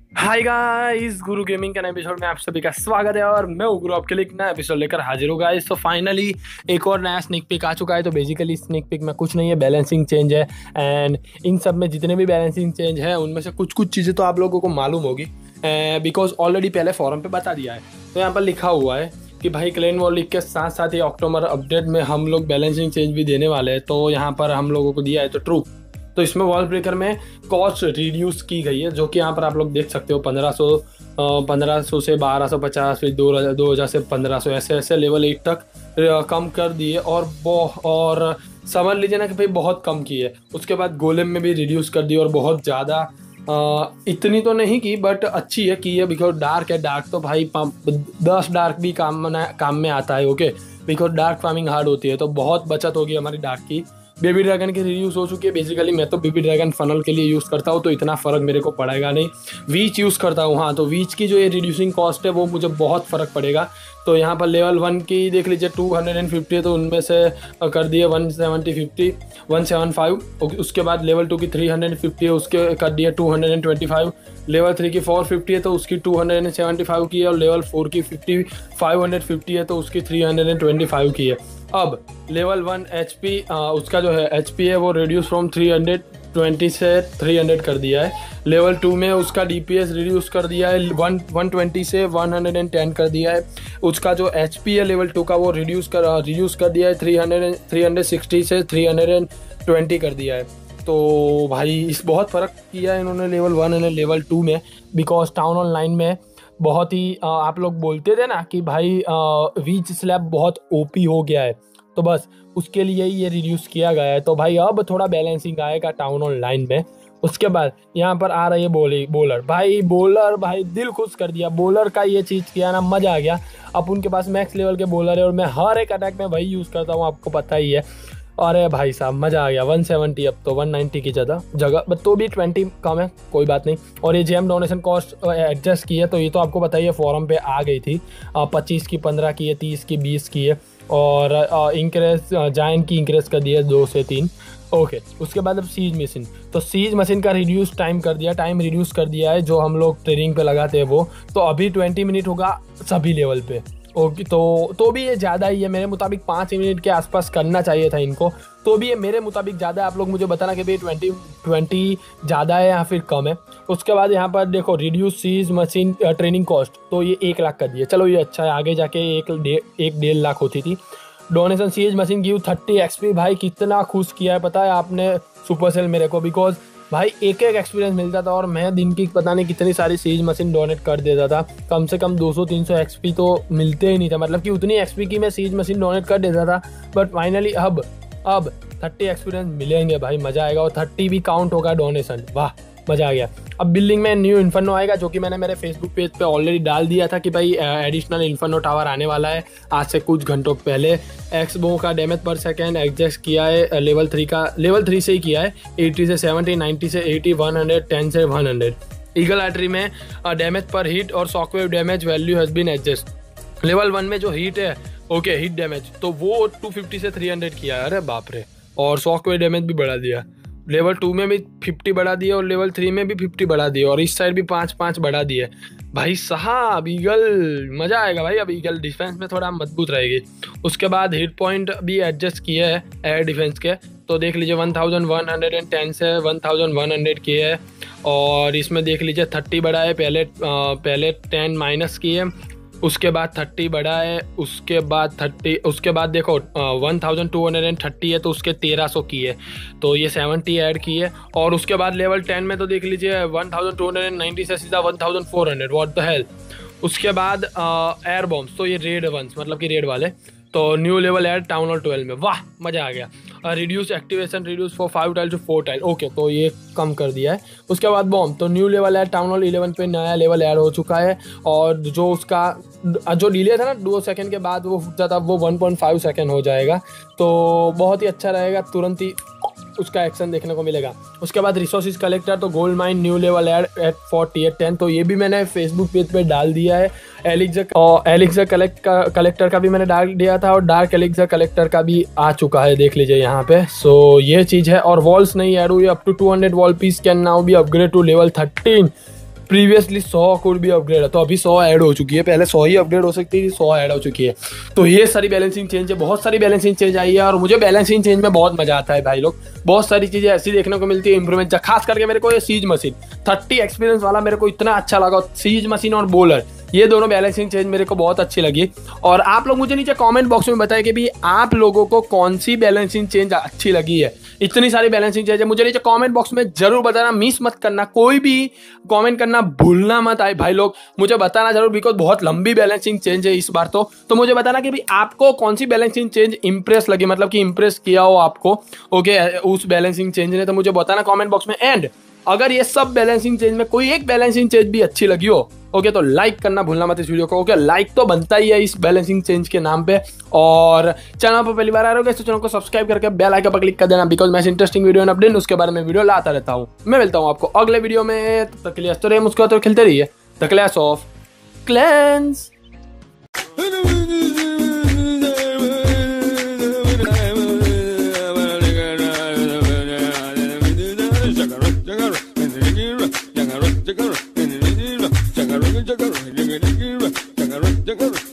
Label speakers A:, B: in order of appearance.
A: Hi guys, गुरु gaming का नए episode में आप सभी का स्वागत है। और मैं गुरु आपके लिए एक नया एपिसोड लेकर हाजिर हूँ गाइस। तो फाइनली एक और नया स्नेक पिक आ चुका है। तो बेसिकली स्नेक पिक में कुछ नहीं है, बैलेंसिंग चेंज है। एंड इन सब में जितने भी बैलेंसिंग चेंज है उनमें से कुछ कुछ चीज़ें तो आप लोगों को मालूम होगी, बिकॉज ऑलरेडी पहले फॉरम पे बता दिया है। तो यहाँ पर लिखा हुआ है कि भाई क्लेन वॉर लीग के साथ साथ ही अक्टूबर अपडेट में हम लोग बैलेंसिंग चेंज भी देने वाले हैं। तो यहाँ पर हम लोगों को दिया है तो ट्रू। तो इसमें वॉल ब्रेकर में कॉस्ट रिड्यूस की गई है, जो कि यहाँ पर आप लोग देख सकते हो 1500 से 1250, फिर 2000 से 1500, ऐसे ऐसे लेवल 8 तक कम कर दिए। और समझ लीजिए ना कि भाई बहुत कम की है। उसके बाद गोलेम में भी रिड्यूस कर दी और बहुत ज़्यादा, इतनी तो नहीं की बट अच्छी है की है। बिकॉज डार्क है, डार्क तो भाई 10 डार्क भी काम में आता है। Okay, because dark farming hard होती है, तो बहुत बचत होगी हमारी डार्क की। बेबी ड्रैगन की रिड्यूस हो चुकी है। बेसिकली मैं तो बेबी ड्रैगन फनल के लिए यूज़ करता हूँ, तो इतना फ़र्क मेरे को पड़ेगा नहीं। वीच यूज़ करता हूँ, हाँ, तो वीच की जो ये रिड्यूसिंग कॉस्ट है वो मुझे बहुत फ़र्क पड़ेगा। तो यहाँ पर लेवल 1 की देख लीजिए 250 है, तो उनमें से कर दिए 175। उसके बाद लेवल 2 की 350 है, उसके कर दिए 225। लेवल 3 की 450 है, तो उसकी 275 की है। और लेवल 4 की 550 है, तो उसकी 325 की है। अब लेवल 1 HP, उसका जो है HP है वो रिड्यूस फ्रॉम 320 से 300 कर दिया है। लेवल 2 में उसका DPS रिड्यूस कर दिया है, 120 से 110 कर दिया है। उसका जो HP है लेवल 2 का वो रिड्यूस कर दिया है, 360 से 320 कर दिया है। तो भाई इस बहुत फ़र्क किया है इन्होंने लेवल 1 और लेवल 2 में। बिकॉज टाउन ऑनलाइन में बहुत ही आप लोग बोलते थे ना कि भाई वीच स्लैब बहुत OP हो गया है, तो बस उसके लिए ही ये रिड्यूस किया गया है। तो भाई अब थोड़ा बैलेंसिंग आएगा टाउन ऑनलाइन में। उसके बाद यहाँ पर आ रही है बॉलर भाई दिल खुश कर दिया। बॉलर का ये चीज़ किया ना, मज़ा आ गया। अब उनके पास मैक्स लेवल के बॉलर है और मैं हर एक अटैक में वही यूज़ करता हूँ, आपको पता ही है। अरे भाई साहब मज़ा आ गया। 170 अब तो 190 की जगह बट तो भी 20 कम है, कोई बात नहीं। और ये जेम डोनेशन कॉस्ट एडजस्ट की है, तो ये तो आपको बताइए फॉरम पे आ गई थी। 25 की 15 की है, 30 की 20 की है। और इंक्रेज जायंट की इंक्रेज कर दिया 2 से 3। ओके, उसके बाद अब सीज मशीन। तो सीज मशीन का टाइम रिड्यूस कर दिया है, जो हम लोग ट्रेनिंग पे लगाते हैं वो। तो अभी 20 मिनट होगा सभी लेवल पे। ओके, तो भी ये ज़्यादा ही है मेरे मुताबिक। 5 मिनट के आसपास करना चाहिए था इनको, तो भी ये मेरे मुताबिक ज़्यादा है। आप लोग मुझे बताना कि भाई 20 ज़्यादा है या फिर कम है। उसके बाद यहाँ पर देखो reduce siege machine training cost, तो ये 1 लाख कर दिया। चलो ये अच्छा है, आगे जाके 1.5 लाख होती थी। Donation siege machine give 30 XP। भाई कितना खुश किया है पता है आपने सुपरसेल मेरे को। बिकॉज भाई एक एक्सपीरियंस मिलता था और मैं दिन की पता नहीं कितनी सारी सीज मशीन डोनेट कर देता था। कम से कम 200-300 XP तो मिलते ही नहीं था, मतलब कि उतनी XP की मैं सीज मशीन डोनेट कर देता था। बट फाइनली अब 30 एक्सपीरियंस मिलेंगे भाई, मज़ा आएगा। और 30 भी काउंट होगा डोनेशन, वाह मज़ा आ गया। अब बिल्डिंग में न्यू इन्फर्नो आएगा, जो कि मैंने मेरे फेसबुक पेज पे ऑलरेडी डाल दिया था कि भाई एडिशनल इन्फर्नो टावर आने वाला है आज से कुछ घंटों पहले। एक्सबो का डैमेज पर सेकेंड एडजस्ट किया है, लेवल 3 से ही किया है। 80 से 70, 90 से 80, 100, 10 से 100। ईगल आर्टरी में डैमेज पर हीट और shockwave damage value has been adjust. Level 1 में जो हीट है, ओके हीट डैमेज, तो वो 250 से 300 किया है। अरे बाप रे, और शॉकवेव डैमेज भी बढ़ा दिया। लेवल 2 में भी 50 बढ़ा दिए और लेवल 3 में भी 50 बढ़ा दिए, और इस साइड भी 5-5 बढ़ा दिए। भाई साहब ईगल मज़ा आएगा भाई। अब ईगल डिफेंस में थोड़ा मजबूत रहेगी। उसके बाद हिट पॉइंट भी एडजस्ट किए हैं एयर डिफेंस के, तो देख लीजिए 1110 से 1100 किए है। और इसमें देख लीजिए 30 बढ़ा है, पहले 10 माइनस किए, उसके बाद 30 बढ़ा है, उसके बाद देखो 1230 है, तो उसके 1300 की है, तो ये 70 ऐड की है। और उसके बाद लेवल 10 में तो देख लीजिए 1290 से सीधा 1400, व्हाट द हेल। उसके बाद एयर बॉम्ब्स, तो ये रेड वंस मतलब कि रेड वाले, तो new level add town hall 12 में, वाह मज़ा आ गया। Reduce activation reduce for 5 tile to 4 tile, okay, तो ये कम कर दिया है। उसके बाद बॉम्ब, तो new level add town hall 11 पे नया लेवल ऐड हो चुका है। और जो उसका जो डिले था ना 2 सेकंड के बाद वो फूटता था, वो 1.5 सेकंड हो जाएगा। तो बहुत ही अच्छा रहेगा, तुरंत ही उसका एक्शन देखने को मिलेगा। उसके बाद रिसोर्सेज कलेक्टर, तो gold mine new level add at 4810, तो ये भी मैंने फेसबुक पेज पे डाल दिया है। एलिक्सर कलेक्टर का भी मैंने डाल दिया था, और डार्क एलिक्सर कलेक्टर का भी आ चुका है, देख लीजिए यहाँ पे। सो ये चीज़ है। और वॉल्स नहीं ऐड हुई, up to 200 wall piece can now be upgrade to level 13। Previously 100 could भी अपग्रेड है, तो अभी 100 ऐड हो चुकी है, पहले 100 ही अपग्रेड हो सकती थी, 100 ऐड हो चुकी है। तो ये सारी बैलेंसिंग चेंज है, बहुत सारी बैलेंसिंग चेंज आई है और मुझे बैलेंसिंग चेंज में बहुत मजा आता है भाई लोग। बहुत सारी चीजें ऐसी देखने को मिलती है इंप्रूवमेंट, खास करके मेरे को ये सीज मशीन 30 एक्सपीरियंस वाला मेरे को इतना अच्छा लगा। सीज मशीन और बॉलर, ये दोनों बैलेंसिंग चेंज मेरे को बहुत अच्छी लगी। और आप लोग मुझे नीचे कमेंट बॉक्स में बताएं कि भी आप लोगों को कौन सी बैलेंसिंग चेंज अच्छी लगी है। इतनी सारी बैलेंसिंग चेंज है, मुझे नीचे कमेंट बॉक्स में जरूर बताना, मिस मत करना, कोई भी कमेंट करना भूलना मत आए भाई लोग, मुझे बताना जरूर, बिकॉज बहुत लंबी बैलेंसिंग चेंज है इस बार। तो मुझे बताना कि भी आपको कौन सी बैलेंसिंग चेंज इंप्रेस लगी, मतलब कि इंप्रेस किया हो आपको ओके उस बैलेंसिंग चेंज ने, तो मुझे बताना कमेंट बॉक्स में। एंड अगर ये सब बैलेंसिंग चेंज में कोई एक बैलेंसिंग चेंज भी अच्छी लगी हो ओके तो लाइक करना भूलना मत इस वीडियो को। ओके लाइक तो बनता ही है इस बैलेंसिंग चेंज के नाम पे। और चैनल पर पहली बार आ रहे हो तो चैनल को सब्सक्राइब करके बेल आइकन पर क्लिक कर देना, बिकॉज मैं इंटरेस्टिंग वीडियो एंड अपडेट उसके बारे में वीडियो लाता रहता हूँ। मैं मिलता हूँ आपको अगले वीडियो में, तब तक के लिए तो रहे मुझको तो खेलते रहिए the clash of clans.
B: Jagger,